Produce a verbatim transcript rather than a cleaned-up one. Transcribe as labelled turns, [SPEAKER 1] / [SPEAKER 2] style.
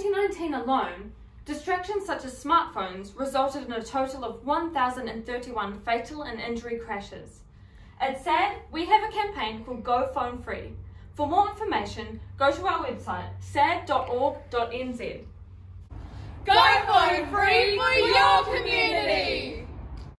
[SPEAKER 1] twenty nineteen alone, distractions such as smartphones resulted in a total of one thousand thirty-one fatal and injury crashes. At S A D, we have a campaign called Go Phone Free. For more information, go to our website, sad dot org dot n z.
[SPEAKER 2] Go Phone Free for your community!